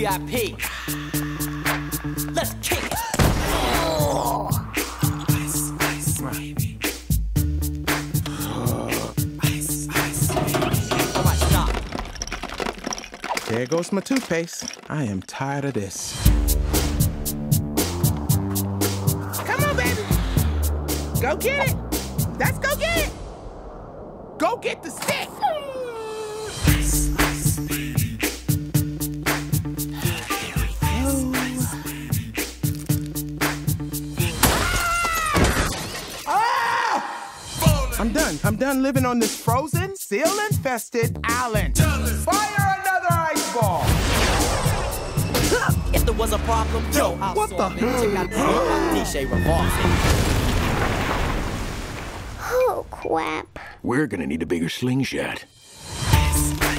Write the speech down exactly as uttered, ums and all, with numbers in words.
V I P. Let's kick it. Oh. Ice, ice, baby. Oh. Ice, ice, baby. All right, stop. There goes my toothpaste. I am tired of this. Come on, baby. Go get it. Let's go get it. Go get the stick. Ice, ice, baby. Here we go. Ah! I'm done. I'm done living on this frozen, seal-infested island. Fire another ice ball. If there was a problem, yo, I'll what solve the? it. Check out this D J revolving. Oh, crap. We're gonna need a bigger slingshot. Ice,